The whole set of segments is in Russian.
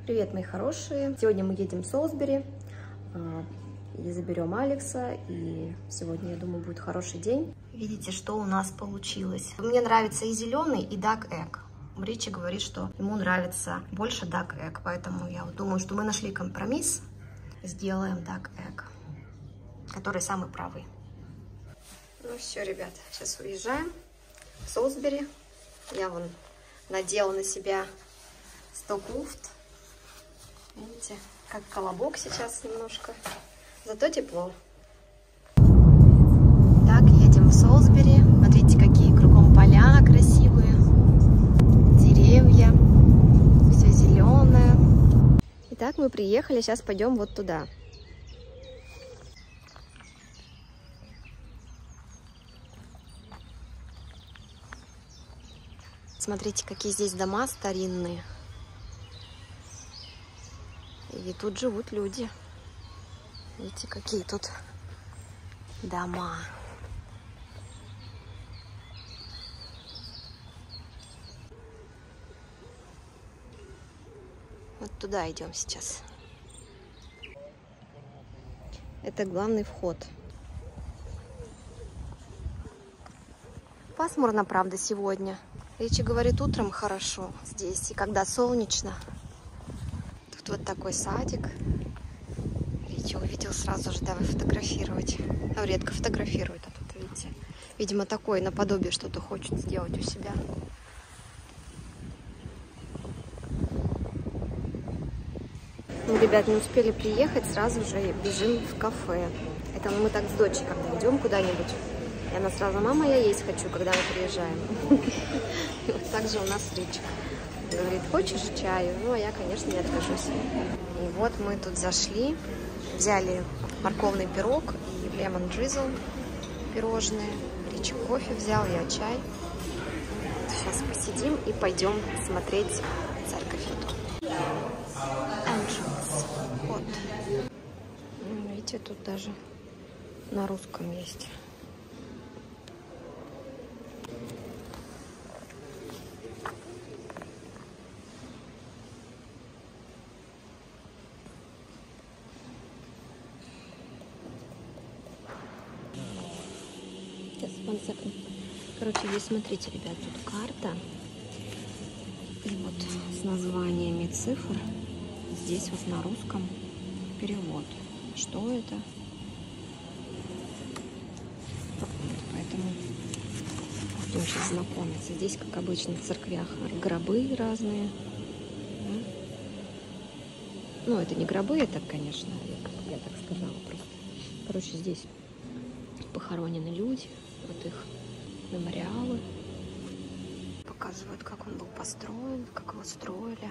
Привет, мои хорошие! Сегодня мы едем в Солсбери и заберем Алекса, и сегодня, я думаю, будет хороший день. Видите, что у нас получилось? Мне нравится и зеленый, и Duck Egg. Ричи говорит, что ему нравится больше Duck Egg, поэтому я думаю, что мы нашли компромисс, сделаем Duck Egg, который самый правый. Ну все, ребят, сейчас уезжаем в Солсбери. Я вон надела на себя сток-луфт. Видите, как колобок сейчас немножко, зато тепло. Так, едем в Солсбери. Смотрите, какие кругом поля красивые, деревья, все зеленое. Итак, мы приехали, сейчас пойдем вот туда. Смотрите, какие здесь дома старинные. И тут живут люди. Видите, какие тут дома. Вот туда идем сейчас. Это главный вход. Пасмурно, правда, сегодня. Ричи говорит, утром хорошо здесь, и когда солнечно. Тут вот такой садик. Ричи увидел сразу же, давай фотографировать. Ну, редко фотографирует, а тут, видите, видимо, такое наподобие что-то хочет сделать у себя. Мы, ребят, не успели приехать, сразу же бежим в кафе. Это мы так с дочей, когда идем куда-нибудь. И она сразу, мама, я есть хочу, когда мы приезжаем. И вот так же у нас Ричик. Говорит, хочешь чаю? Ну, а я, конечно, не откажусь. И вот мы тут зашли, взяли морковный пирог и лемон drizzle пирожные. Ричик кофе взял, я чай. Сейчас посидим и пойдем смотреть церковь эту. Entrance. Вот. Видите, тут даже на русском есть. Короче, здесь, смотрите, ребят, тут карта. И вот с названиями цифр. Здесь вот на русском перевод. Что это? Поэтому будем сейчас знакомиться. Здесь, как обычно, в церквях гробы разные. Ну, это не гробы, это, конечно, я так сказала просто. Короче, здесь похоронены люди. Вот их мемориалы. Показывают, как он был построен, как его строили.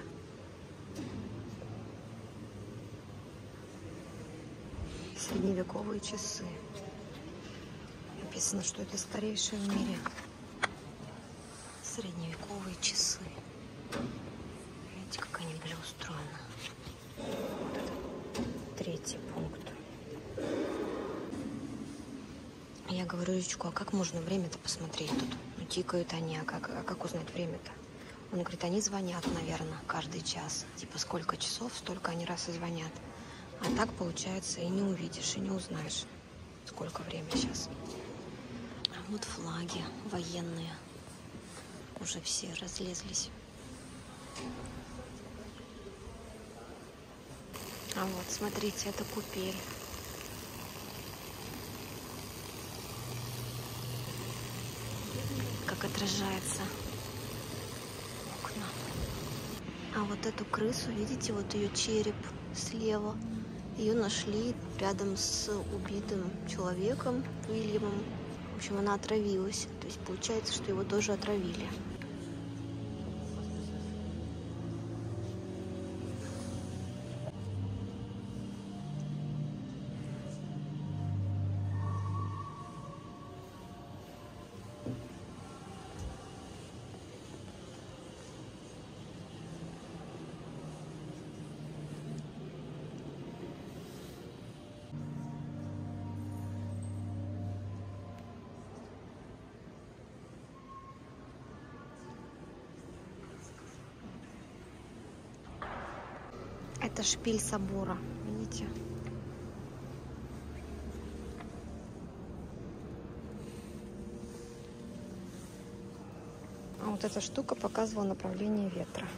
Средневековые часы. Написано, что это старейшие в мире средневековые часы. Видите, как они были устроены. Вот это третий пункт. Я говорю Ричку, а как можно время-то посмотреть тут? Ну, тикают они, а как узнать время-то? Он говорит, они звонят, наверное, каждый час. Типа, сколько часов, столько они раз и звонят. А так, получается, и не увидишь, и не узнаешь, сколько время сейчас. А вот флаги военные. Уже все разлезлись. А вот, смотрите, это купель. Как отражается окна. А вот эту крысу, видите, вот ее череп слева. Ее нашли рядом с убитым человеком, Уильямом. В общем, она отравилась. То есть получается, что его тоже отравили. Это шпиль собора, видите? А вот эта штука показывала направление ветра.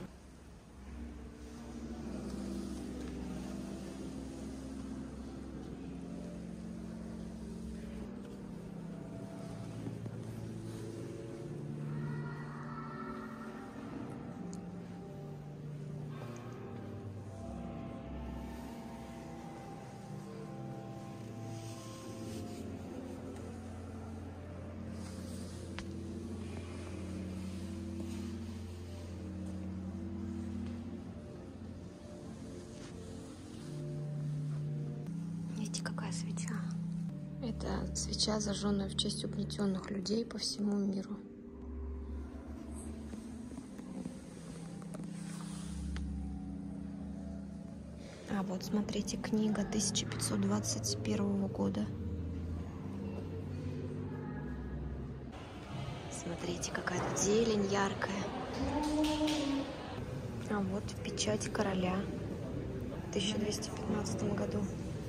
Видите, какая свеча? Это свеча, зажженная в честь угнетенных людей по всему миру. А вот смотрите, книга 1521 года. Смотрите, какая тут зелень яркая. А вот печать короля в 1215 году.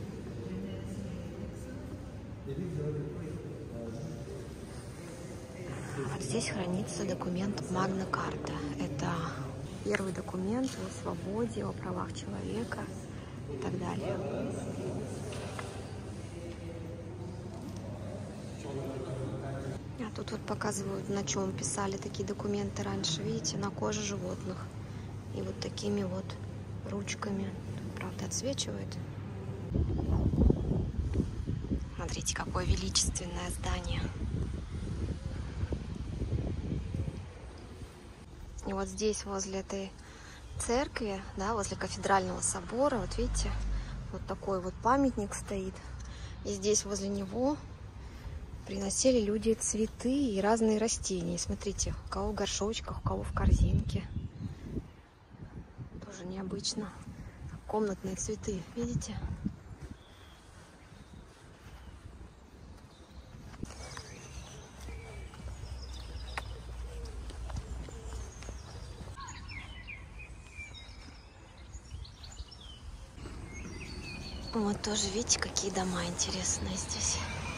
Вот здесь хранится документ Магна Карта. Это первый документ о свободе, о правах человека и так далее. А тут вот показывают, на чем писали такие документы раньше. Видите, на коже животных. И вот такими вот ручками. Тут, правда, отсвечивает. Смотрите, какое величественное здание. И вот здесь, возле этой церкви, да, возле кафедрального собора, вот видите, вот такой вот памятник стоит. И здесь возле него приносили люди цветы и разные растения. Смотрите, у кого в горшочках, у кого в корзинке. Тоже необычно. Комнатные цветы, видите? Вот тоже, видите, какие дома интересные здесь.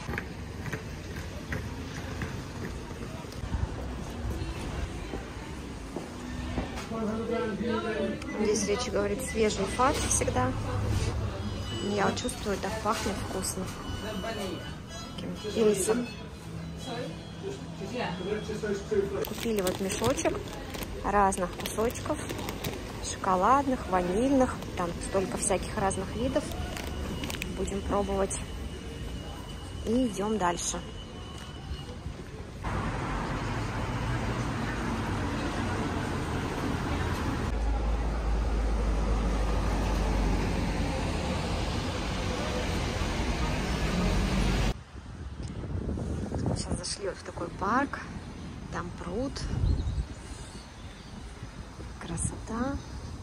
Здесь речь говорит свежий фарш всегда. Я вот чувствую, так пахнет вкусно. И рисом. Купили вот мешочек разных кусочков. Шоколадных, ванильных. Там столько всяких разных видов. Будем пробовать. И идем дальше. Мы сейчас зашли вот в такой парк. Там пруд. Красота.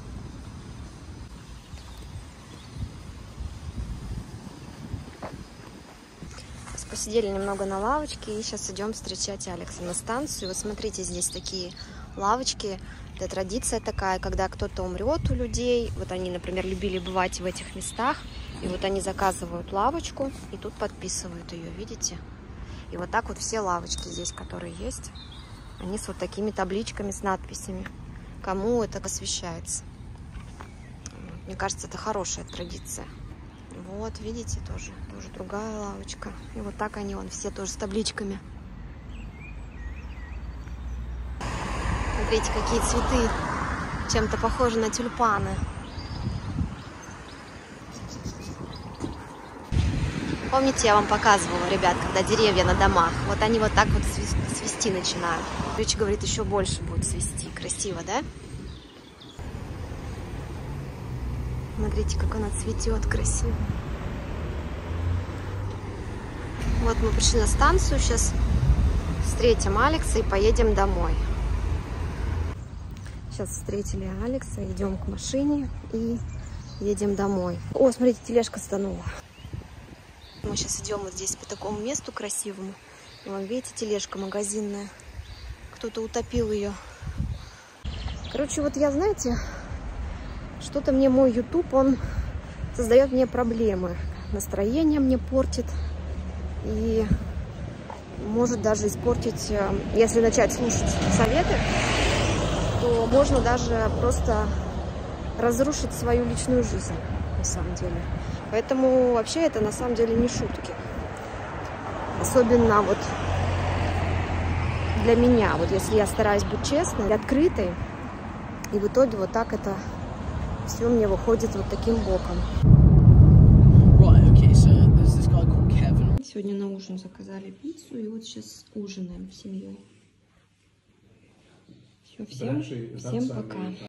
Посидели немного на лавочке и сейчас идем встречать Алекса на станцию. Вот смотрите, здесь такие лавочки. Это традиция такая, когда кто-то умрет у людей. Вот они, например, любили бывать в этих местах. И вот они заказывают лавочку и тут подписывают ее, видите? И вот так вот все лавочки здесь, которые есть, они с вот такими табличками с надписями, кому это посвящается. Мне кажется, это хорошая традиция. Вот, видите, тоже другая лавочка. И вот так они, все тоже с табличками. Смотрите, какие цветы. Чем-то похожи на тюльпаны. Помните, я вам показывала, ребят, когда деревья на домах, вот они вот так вот свисти начинают. Ключ говорит, еще больше будет свисти. Красиво, да? Смотрите, как она цветет красиво. Вот мы пришли на станцию, сейчас встретим Алекса и поедем домой. Сейчас встретили Алекса, идем к машине и едем домой. О, смотрите, тележка станула. Мы сейчас идем вот здесь по такому месту красивому. И вон, видите, тележка магазинная. Кто-то утопил ее. Короче, вот я, знаете, Что-то мне мой YouTube, он создает мне проблемы. Настроение мне портит. И может даже испортить, если начать слушать советы, то можно даже просто разрушить свою личную жизнь, на самом деле. Поэтому вообще это на самом деле не шутки. Особенно вот для меня, вот если я стараюсь быть честной, открытой, и в итоге вот так это все мне выходит вот таким боком. Сегодня на ужин заказали пиццу, и вот сейчас ужинаем с семьей. Все, всем пока.